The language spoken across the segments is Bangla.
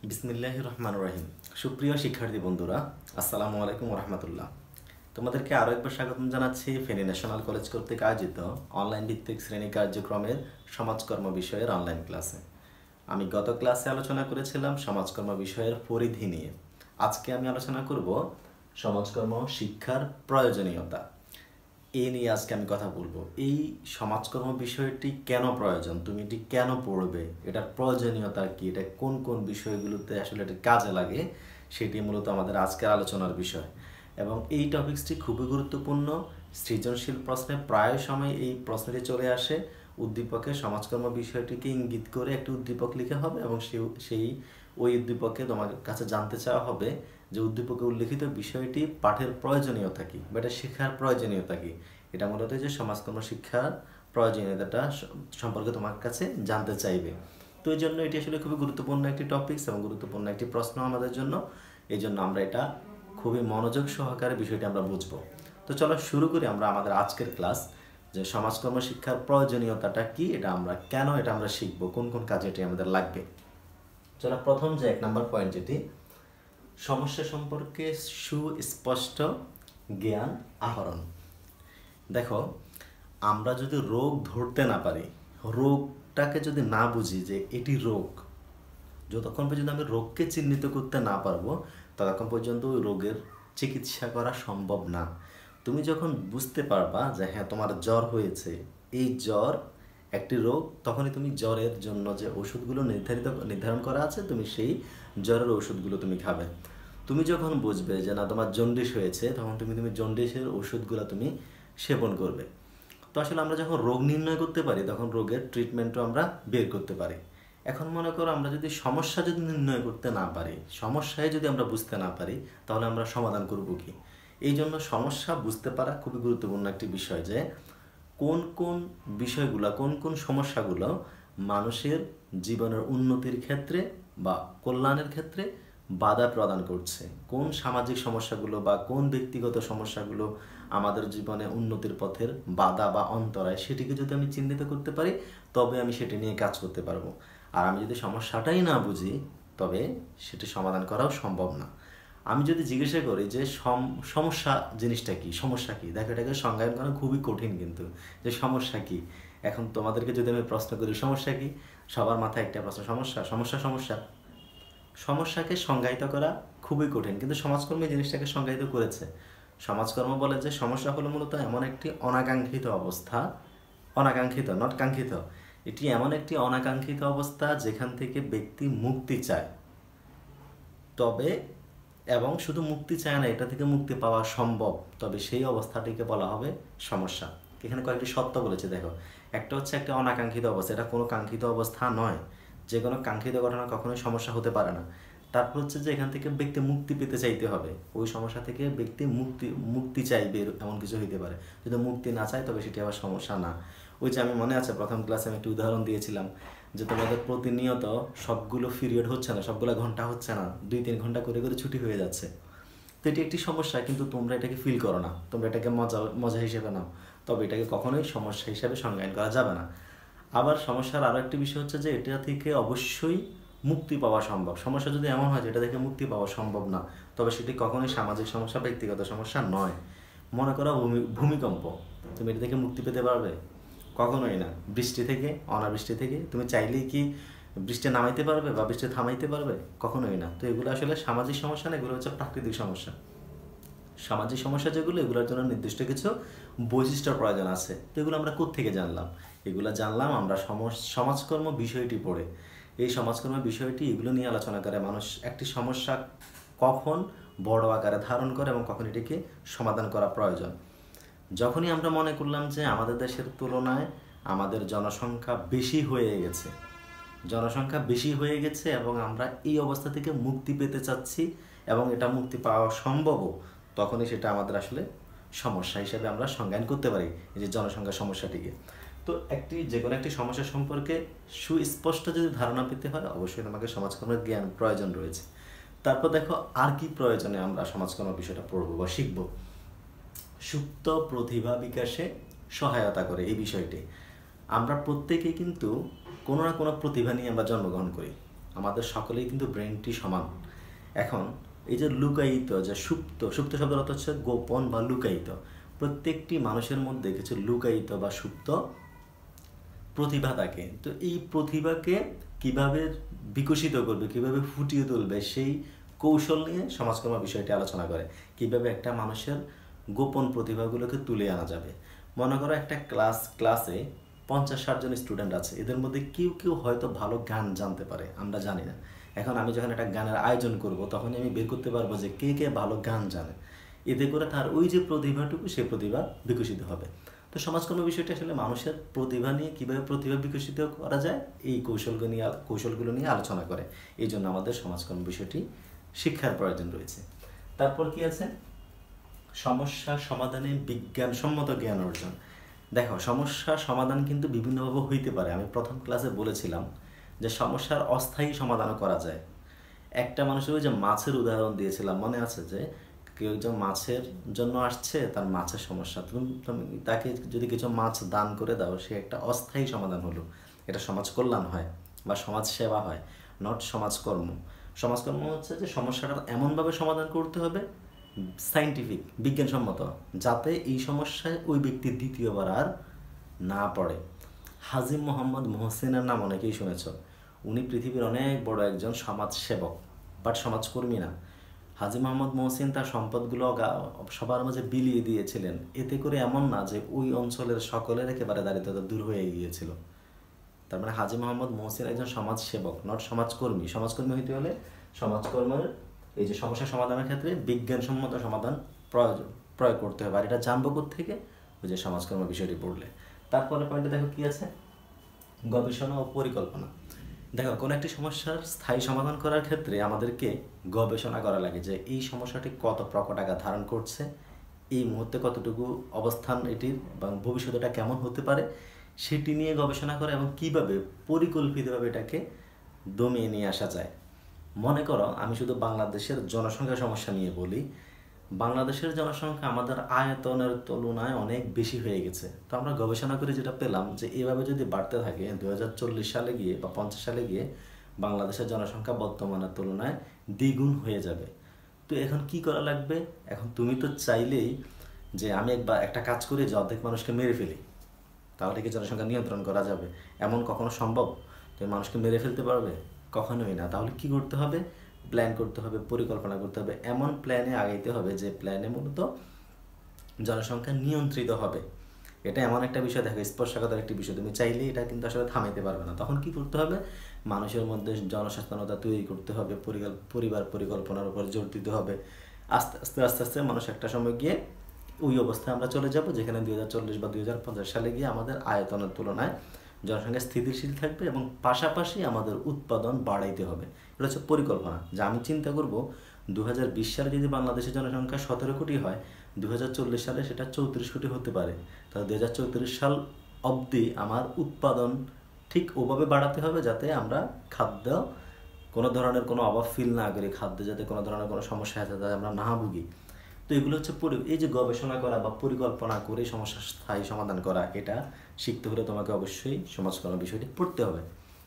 বিসমিল্লাহির রহমানির রহিম। সুপ্রিয় শিক্ষার্থী বন্ধুরা, আসসালামু আলাইকুম ওয়া রাহমাতুল্লাহ। তোমাদেরকে আরও একবার স্বাগতম জানাচ্ছি ফেনী ন্যাশনাল কলেজ কর্তৃক আয়োজিত অনলাইন ভিত্তিক শ্রেণী কার্যক্রমের সমাজকর্ম বিষয়ের অনলাইন ক্লাসে। আমি গত ক্লাসে আলোচনা করেছিলাম সমাজকর্ম বিষয়ের পরিধি নিয়ে। আজকে আমি আলোচনা করব সমাজকর্ম শিক্ষার প্রয়োজনীয়তা। এই নিয়ে আজকে আমি কথা বলবো। এই সমাজকর্ম বিষয়টি কেন প্রয়োজন, তুমি এটি কেন পড়বে, এটার প্রয়োজনীয়তা কি, এটা কোন কোন বিষয়গুলোতে আসলে এটা কাজে লাগে, সেটি মূলত আমাদের আজকের আলোচনার বিষয়। এবং এই টপিকসটি খুবই গুরুত্বপূর্ণ। সৃজনশীল প্রশ্নে প্রায় সময় এই প্রশ্নটি চলে আসে। উদ্দীপকের সমাজকর্ম বিষয়টিকে ইঙ্গিত করে একটি উদ্দীপক লিখা হবে এবং ওই উদ্দীপকে তোমার কাছে জানতে চাওয়া হবে যে উদ্দীপকে উল্লেখিত বিষয়টি পাঠের প্রয়োজনীয়তা কী বা এটা শেখার প্রয়োজনীয়তা কী। এটা মূলত যে সমাজকর্ম শিক্ষার প্রয়োজনীয়তাটা সম্পর্কে তোমার কাছে জানতে চাইবে। তো এই জন্য এটি আসলে খুবই গুরুত্বপূর্ণ একটি টপিকস এবং গুরুত্বপূর্ণ একটি প্রশ্ন আমাদের জন্য। এই জন্য আমরা এটা খুবই মনোযোগ সহকারে বিষয়টি আমরা বুঝবো। তো চলো শুরু করি আমরা আমাদের আজকের ক্লাস, যে সমাজকর্ম শিক্ষার প্রয়োজনীয়তাটা কি, এটা আমরা কেন এটা আমরা শিখবো, কোন কোন কাজে এটি আমাদের লাগবে। চলো প্রথম যে 1 নম্বর পয়েন্ট, যেটি সমস্যা সম্পর্কে সুস্পষ্ট জ্ঞান আহরণ। দেখো, আমরা যদি রোগ ধরতে না পারি, রোগটাকে যদি না বুঝি যে এটি রোগ, যতক্ষণ পর্যন্ত আমি রোগকে চিহ্নিত করতে না পারবো ততক্ষণ পর্যন্ত ওই রোগের চিকিৎসা করা সম্ভব না। তুমি যখন বুঝতে পারবা যে হ্যাঁ তোমার জ্বর হয়েছে, এই জ্বর একটি রোগ, তখনই তুমি জ্বরের জন্য যে ওষুধগুলো নির্ধারণ করা আছে তুমি সেই জ্বরের ওষুধগুলো তুমি খাবে। তুমি যখন বুঝবে যে না তোমার জন্ডিস হয়েছে, তখন তুমি জন্ডিসের ওষুধগুলো তুমি সেবন করবে। তো আসলে আমরা যখন রোগ নির্ণয় করতে পারি তখন রোগের ট্রিটমেন্টও আমরা বের করতে পারি। এখন মনে করো আমরা যদি সমস্যা নির্ণয় করতে না পারি, সমস্যায় যদি আমরা বুঝতে না পারি, তাহলে আমরা সমাধান করব কি? এই জন্য সমস্যা বুঝতে পারা খুবই গুরুত্বপূর্ণ একটি বিষয়, যে কোন কোন বিষয়গুলো, কোন কোন সমস্যাগুলো মানুষের জীবনের উন্নতির ক্ষেত্রে বা কল্যাণের ক্ষেত্রে বাধা প্রদান করছে, কোন সামাজিক সমস্যাগুলো বা কোন ব্যক্তিগত সমস্যাগুলো আমাদের জীবনে উন্নতির পথের বাধা বা অন্তরায়, সেটিকে যদি আমি চিহ্নিত করতে পারি তবে আমি সেটি নিয়ে কাজ করতে পারবো। আর আমি যদি সমস্যাটাই না বুঝি তবে সেটি সমাধান করাও সম্ভব না। আমি যদি জিজ্ঞাসা করি যে সমস্যা জিনিসটা কি, সমস্যা কি, দেখো এটাকে সংজ্ঞায়ন করা খুবই কঠিন, কিন্তু যে সমস্যা কি, এখন তোমাদেরকে যদি আমি প্রশ্ন করি সমস্যা কি, সবার মাথায় একটা প্রশ্ন, সমস্যা সমস্যা সমস্যা। সমস্যাকে সংজ্ঞায়িত করা খুবই কঠিন, কিন্তু সমাজকর্ম এই জিনিসটাকে সংজ্ঞায়িত করেছে। সমাজকর্ম বলে যে সমস্যা হলো মূলত এমন একটি অনাকাঙ্ক্ষিত অবস্থা, অনাকাঙ্ক্ষিত নট কাঙ্ক্ষিত, এটি এমন একটি অনাকাঙ্ক্ষিত অবস্থা যেখান থেকে ব্যক্তি মুক্তি চায়, তবে এবং শুধু মুক্তি চায় না, এটা থেকে মুক্তি পাওয়া সম্ভব, তবে সেই অবস্থাটিকে বলা হবে সমস্যা। এখানে কয়েকটি সত্য বলেছে, দেখো একটা হচ্ছে একটা অনাকাঙ্ক্ষিত অবস্থা, এটা কোনো কাঙ্ক্ষিত অবস্থা নয়, যে কোনো কাঙ্ক্ষিত ঘটনা কখনোই সমস্যা হতে পারে না। তারপর হচ্ছে যে এখান থেকে ব্যক্তি মুক্তি পেতে চাইতে হবে, ওই সমস্যা থেকে ব্যক্তি মুক্তি চাইবে এমন কিছু হইতে পারে। যদি মুক্তি না চায় তবে সেটি আবার সমস্যা না। ওই যে আমি মনে আছে প্রথম ক্লাসে আমি একটি উদাহরণ দিয়েছিলাম যে তোমাদের প্রতিনিয়ত সবগুলো পিরিয়ড হচ্ছে না, সবগুলো ঘন্টা হচ্ছে না, 2-3 ঘন্টা করে করে ছুটি হয়ে যাচ্ছে। তো এটি একটি সমস্যা, কিন্তু তোমরা এটাকে ফিল করো না, তোমরা এটাকে মজা হিসেবে নাও, তবে এটাকে কখনোই সমস্যা হিসেবে সংজ্ঞায়ন করা যাবে না। আবার সমস্যার আরও একটি বিষয় হচ্ছে যে এটা থেকে অবশ্যই মুক্তি পাওয়া সম্ভব। সমস্যা যদি এমন হয় যে এটা থেকে মুক্তি পাওয়া সম্ভব না, তবে সেটি কখনোই সামাজিক সমস্যা, ব্যক্তিগত সমস্যা নয়। মনে করো ভূমিকম্প, তুমি এটা থেকে মুক্তি পেতে পারবে? কখনোই না। বৃষ্টি থেকে, অনাবৃষ্টি থেকে তুমি চাইলেই কি বৃষ্টি নামাইতে পারবে বা বৃষ্টি থামাইতে পারবে? কখনোই না। তো এগুলো আসলে সামাজিক সমস্যা না, এগুলো হচ্ছে প্রাকৃতিক সমস্যা। সামাজিক সমস্যা যেগুলো, এগুলোর জন্য নির্দিষ্ট কিছু বৈশিষ্ট্য প্রয়োজন আছে। তো এগুলো আমরা কোত্থেকে জানলাম? এগুলো জানলাম আমরা সমাজকর্ম বিষয়টি পড়ে। এই সমাজকর্ম বিষয়টি এগুলো নিয়ে আলোচনা করে, মানুষ একটি সমস্যা কখন বড় আকারে ধারণ করে এবং কখন এটিকে সমাধান করা প্রয়োজন। যখনই আমরা মনে করলাম যে আমাদের দেশের তুলনায় আমাদের জনসংখ্যা বেশি হয়ে গেছে, এবং আমরা এই অবস্থা থেকে মুক্তি পেতে চাচ্ছি এবং এটা মুক্তি পাওয়া সম্ভবও, তখনই সেটা আমাদের আসলে সমস্যা হিসেবে আমরা সংজ্ঞায়ন করতে পারি এই যে জনসংখ্যার সমস্যাটিকে। তো যে কোনো একটি সমস্যা সম্পর্কে সুস্পষ্ট যদি ধারণা পেতে হয়, অবশ্যই তোমাকে সমাজকর্মের জ্ঞান প্রয়োজন রয়েছে। তারপর দেখো আর কি প্রয়োজনে আমরা সমাজকর্ম বিষয়টা পড়বো বা শিখবো। সুপ্ত প্রতিভা বিকাশে সহায়তা করে এই বিষয়টি। আমরা প্রত্যেকেই কিন্তু কোনো না কোনো প্রতিভা নিয়ে আমরা জন্মগ্রহণ করি। আমাদের সকলেই কিন্তু ব্রেনটি সমান। এখন এই যে লুকায়িত, যে সুপ্ত শব্দের অর্থ হচ্ছে গোপন বা লুকায়িত। প্রত্যেকটি মানুষের মধ্যে কিছু লুকায়িত বা সুপ্ত প্রতিভা থাকে। তো এই প্রতিভাকে কিভাবে বিকশিত করবে, কিভাবে ফুটিয়ে তুলবে, সেই কৌশল নিয়ে সমাজকর্ম বিষয়টি আলোচনা করে। কিভাবে একটা মানুষের গোপন প্রতিভাগুলোকে তুলে আনা যাবে। মনে করো একটা ক্লাসে 50-60 জন স্টুডেন্ট আছে, এদের মধ্যে কেউ কেউ হয়তো ভালো গান জানতে পারে, আমরা জানি না। এখন আমি যখন একটা গানের আয়োজন করব, তখন আমি বের করতে পারবো যে কে কে ভালো গান জানে। এতে করে তার ওই যে প্রতিভাটুকু, সেই প্রতিভা বিকশিত হবে। তো সমাজকর্ম বিষয়টা আসলে মানুষের প্রতিভা নিয়ে, কীভাবে প্রতিভা বিকশিত করা যায়, এই কৌশলগুলো নিয়ে আলোচনা করে। এই জন্য আমাদের সমাজকর্ম বিষয়টি শিক্ষার প্রয়োজন রয়েছে। তারপর কি আছে? সমস্যা সমাধানে বিজ্ঞানসম্মত জ্ঞান অর্জন। দেখো, সমস্যা সমাধান কিন্তু বিভিন্নভাবে হইতে পারে। আমি প্রথম ক্লাসে বলেছিলাম যে সমস্যার অস্থায়ী সমাধানও করা যায়। একটা মানুষের ওই যে মাছের উদাহরণ দিয়েছিলাম, মনে আছে? যে কেউ একজন মাছের জন্য আসছে, তার মাছের সমস্যা, তুমি তাকে যদি কিছু মাছ দান করে দাও, সে একটা অস্থায়ী সমাধান হলো। এটা সমাজ কল্যাণ হয় বা সমাজ সেবা হয়, নট সমাজকর্ম। সমাজকর্ম হচ্ছে যে সমস্যাটা এমনভাবে সমাধান করতে হবে, সাইন্টিফিক, বিজ্ঞানসম্মত, যাতে এই সমস্যায় ওই ব্যক্তি দ্বিতীয়বার আর না পড়ে। হাজি মোহাম্মদ মোহসিনের নাম অনেকেই শুনেছ। উনি পৃথিবীর অনেক বড় একজন সমাজসেবক, বাট সমাজকর্মী না। হাজি মোহাম্মদ মোহসিন তার সম্পদগুলো সবার মাঝে বিলিয়ে দিয়েছিলেন। এতে করে এমন না যে ওই অঞ্চলের সকলের একেবারে দারিদ্রতা দূর হয়ে গিয়েছিল। তার মানে হাজি মোহাম্মদ মোহসিন একজন সমাজসেবক, নট সমাজকর্মী। সমাজকর্মী হইতে হলে সমাজকর্মের এই যে সমস্যা সমাধানের ক্ষেত্রে বিজ্ঞানসম্মত সমাধান প্রয়োগ করতে হবে। আর এটা জানবো থেকে ওই যে সমাজকর্ম বিষয়টি পড়লে। তারপরে পয়েন্টে দেখো কি আছে? গবেষণা ও পরিকল্পনা। দেখো, কোনো একটি সমস্যার স্থায়ী সমাধান করার ক্ষেত্রে আমাদেরকে গবেষণা করা লাগে যে এই সমস্যাটি কত প্রকট আকার ধারণ করছে, এই মুহূর্তে কতটুকু অবস্থান এটির, এবং ভবিষ্যৎটা কেমন হতে পারে, সেটি নিয়ে গবেষণা করা এবং কীভাবে পরিকল্পিতভাবে এটাকে দমিয়ে নিয়ে আসা যায়। মনে করো, আমি শুধু বাংলাদেশের জনসংখ্যা সমস্যা নিয়ে বলি। বাংলাদেশের জনসংখ্যা আমাদের আয়তনের তুলনায় অনেক বেশি হয়ে গেছে। তো আমরা গবেষণা করে যেটা পেলাম যে এভাবে যদি বাড়তে থাকে, 2040 সালে গিয়ে বা 50 সালে গিয়ে বাংলাদেশের জনসংখ্যা বর্তমানের তুলনায় দ্বিগুণ হয়ে যাবে। তো এখন কি করা লাগবে? এখন তুমি তো চাইলেই যে আমি একটা কাজ করি যে অর্ধেক মানুষকে মেরে ফেলি, তাহলে কি জনসংখ্যা নিয়ন্ত্রণ করা যাবে? এমন কখনো সম্ভব? তুমি মানুষকে মেরে ফেলতে পারবে? কখনোই না। তাহলে কি করতে হবে? প্ল্যান করতে হবে, পরিকল্পনা করতে হবে, এমন প্ল্যানে আগাইতে হবে যে প্ল্যানে মূলত জনসংখ্যা নিয়ন্ত্রিত হবে। এটা এমন একটা বিষয়, দেখো, স্পর্শকাতর একটি বিষয়। তুমি চাইলে এটা কিন্তু আসলে থামাইতে পারবে না। তখন কি করতে হবে? মানুষের মধ্যে জনসচেতনতা তৈরি করতে হবে, পরিবার পরিকল্পনার উপর জোর দিতে হবে। আস্তে আস্তে আস্তে আস্তে মানুষ একটা সময় গিয়ে ওই অবস্থায় আমরা চলে যাব যেখানে 2040 বা 2050 সালে গিয়ে আমাদের আয়তনের তুলনায় জনসংখ্যা স্থিতিশীল থাকবে এবং পাশাপাশি আমাদের উৎপাদন বাড়াইতে হবে। এটা হচ্ছে পরিকল্পনা। যে আমি চিন্তা করব 2020 সালে যদি বাংলাদেশের জনসংখ্যা 17 কোটি হয়, 2040 সালে সেটা 34 কোটি হতে পারে। তাহলে 2034 সাল অবধি আমার উৎপাদন ঠিক ওভাবে বাড়াতে হবে যাতে আমরা খাদ্য কোনো ধরনের কোনো অভাব ফিল না করি, খাদ্যে যাতে কোনো ধরনের কোনো সমস্যা আছে যাতে আমরা না ভুগি। তো এগুলো হচ্ছে এই যে গবেষণা করা বা পরিকল্পনা করে সমস্যার স্থায়ী সমাধান করা, এটা শিখতে হলে তোমাকে অবশ্যই সমাজকর্ম বিষয়টি পড়তে হবে।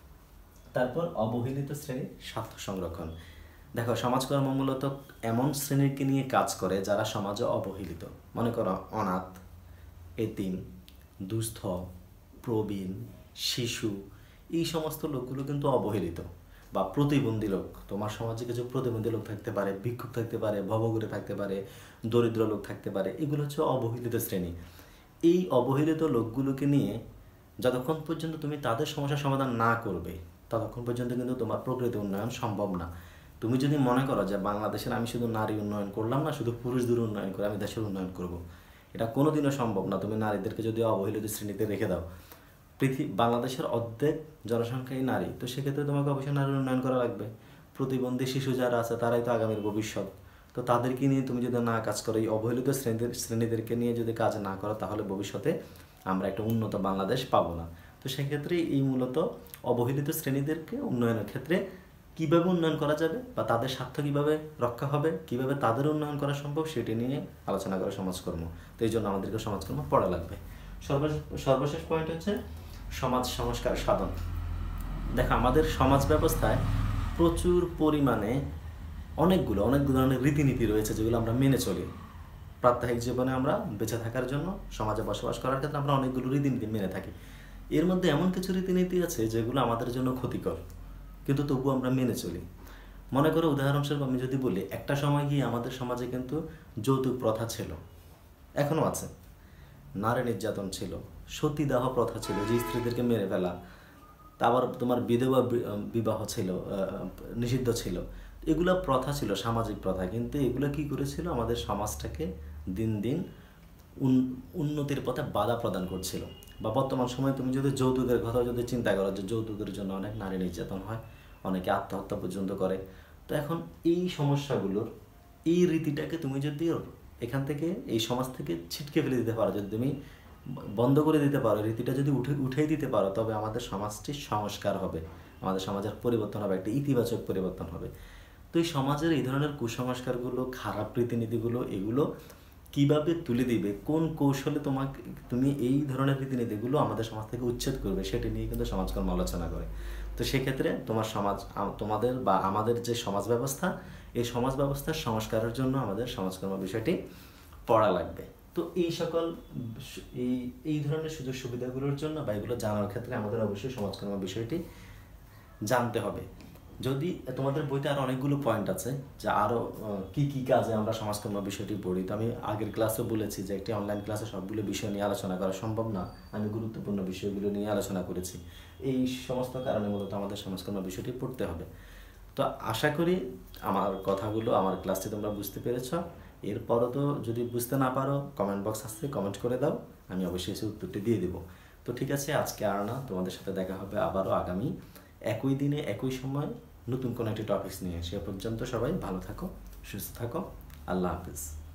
তারপর অবহেলিত শ্রেণীর স্বার্থ সংরক্ষণ। দেখো, সমাজকর্ম মূলত এমন শ্রেণীকে নিয়ে কাজ করে যারা সমাজে অবহেলিত। মনে করো অনাথ, এতিম, দুস্থ, প্রবীণ, শিশু, এই সমস্ত লোকগুলো কিন্তু অবহেলিত বা প্রতিবন্ধী লোক। তোমার সমাজে কিছু প্রতিবন্ধী লোক থাকতে পারে, ভিক্ষুক থাকতে পারে, ভবঘুরে থাকতে পারে, দরিদ্র লোক থাকতে পারে। এগুলো হচ্ছে অবহেলিত শ্রেণী। এই অবহেলিত লোকগুলোকে নিয়ে যতক্ষণ পর্যন্ত তুমি তাদের সমস্যার সমাধান না করবে, ততক্ষণ পর্যন্ত কিন্তু তোমার প্রকৃত উন্নয়ন সম্ভব না। তুমি যদি মনে করো যে বাংলাদেশের আমি শুধু নারী উন্নয়ন করলাম না, শুধু পুরুষদের উন্নয়ন করে আমি দেশের উন্নয়ন করব, এটা কোনোদিনও সম্ভব না। তুমি নারীদেরকে যদি অবহেলিত শ্রেণীতে রেখে দাও, বাংলাদেশের অর্ধেক জনসংখ্যাই নারী, তো সেক্ষেত্রে তোমাকে অবশ্যই নারীর উন্নয়ন করা লাগবে। প্রতিবন্ধী শিশু যারা আছে তারাই তো আগামীর ভবিষ্যৎ। তো তাদেরকে নিয়ে তুমি যদি না কাজ করো, এই অবহেলিত শ্রেণীদেরকে নিয়ে যদি কাজ না করো, তাহলে ভবিষ্যতে আমরা একটা উন্নত বাংলাদেশ পাবো না। তো সেক্ষেত্রে এই মূলত অবহেলিত শ্রেণীদেরকে উন্নয়নের ক্ষেত্রে কীভাবে উন্নয়ন করা যাবে বা তাদের স্বার্থ কীভাবে রক্ষা হবে, কীভাবে তাদের উন্নয়ন করা সম্ভব, সেটি নিয়ে আলোচনা করে সমাজকর্ম। তো এই জন্য আমাদেরকে সমাজকর্ম পড়া লাগবে। সর্বশেষ পয়েন্ট হচ্ছে সমাজ সংস্কার সাধন। দেখো, আমাদের সমাজ ব্যবস্থায় প্রচুর পরিমাণে অনেকগুলো ধরনের রীতিনীতি রয়েছে যেগুলো আমরা মেনে চলি। প্রাত্যহিক জীবনে আমরা বেঁচে থাকার জন্য, সমাজে বসবাস করার ক্ষেত্রে আমরা অনেকগুলো রীতিনীতি মেনে থাকি। এর মধ্যে এমন কিছু রীতিনীতি আছে যেগুলো আমাদের জন্য ক্ষতিকর, কিন্তু তবুও আমরা মেনে চলি। মনে করো উদাহরণস্বরূপ আমি যদি বলি, একটা সময় গিয়ে আমাদের সমাজে কিন্তু যৌতুক প্রথা ছিল, এখনও আছে। নারী নির্যাতন ছিল, সতীদাহ প্রথা ছিল, যে স্ত্রীদেরকে মেরে ফেলা। তারপর তোমার বিধবা বিবাহ ছিল, নিষিদ্ধ ছিল। এগুলো প্রথা ছিল, সামাজিক প্রথা। কিন্তু এগুলো কি করেছিল, আমাদের সমাজটাকে দিন দিন উন্নতির পথে বাধা প্রদান করছিল। বা বর্তমান সময়ে তুমি যদি যৌতুকের কথা যদি চিন্তা করো, যে যৌতুকের জন্য অনেক নারী নির্যাতন হয়, অনেকে আত্মহত্যা পর্যন্ত করে। তো এখন এই সমস্যাগুলোর, এই রীতিটাকে তুমি যদি এখান থেকে, এই সমাজ থেকে ছিটকে ফেলে দিতে পারো, যদি তুমি বন্ধ করে দিতে পারো, রীতিটা যদি উঠেই দিতে পারো, তবে আমাদের সমাজটি সংস্কার হবে, আমাদের সমাজের পরিবর্তন হবে, একটা ইতিবাচক পরিবর্তন হবে। তো এই সমাজের এই ধরনের কুসংস্কারগুলো, খারাপ রীতিনীতিগুলো, এগুলো কিভাবে তুলে দিবে, কোন কৌশলে তুমি এই ধরনের রীতিনীতিগুলো আমাদের সমাজ থেকে উচ্ছেদ করবে, সেটা নিয়ে কিন্তু সমাজকর্ম আলোচনা করে। তো সেক্ষেত্রে তোমাদের বা আমাদের যে সমাজ ব্যবস্থা, এই সমাজ ব্যবস্থার সংস্কারের জন্য আমাদের সমাজকর্ম বিষয়টি পড়া লাগবে। তো এই ধরনের সুযোগ সুবিধাগুলোর জন্য বা এগুলো জানার ক্ষেত্রে আমাদের অবশ্যই সমাজকর্ম বিষয়টি জানতে হবে। যদি তোমাদের বইতে আরও অনেকগুলো পয়েন্ট আছে, যে আরও কী কী কাজে আমরা সমাজকর্ম বিষয়টি পড়ি। তো আমি আগের ক্লাসে বলেছি যে একটি অনলাইন ক্লাসে সবগুলো বিষয় নিয়ে আলোচনা করা সম্ভব না, আমি গুরুত্বপূর্ণ বিষয়গুলো নিয়ে আলোচনা করেছি। এই সমস্ত কারণে মূলত আমাদের সমাজকর্ম বিষয়টি পড়তে হবে। তো আশা করি আমার কথাগুলো, আমার ক্লাসটি তোমরা বুঝতে পেরেছ। এরপরও তো যদি বুঝতে না পারো, কমেন্ট বক্স আসছে, কমেন্ট করে দাও, আমি অবশ্যই সে উত্তরটি দিয়ে দেবো। তো ঠিক আছে, আজকে আর না, তোমাদের সাথে দেখা হবে আবারও আগামী একই দিনে একই সময় নতুন কোনো একটি টপিকস নিয়ে। সে পর্যন্ত সবাই ভালো থাকো, সুস্থ থাকো। আল্লাহ হাফিজ।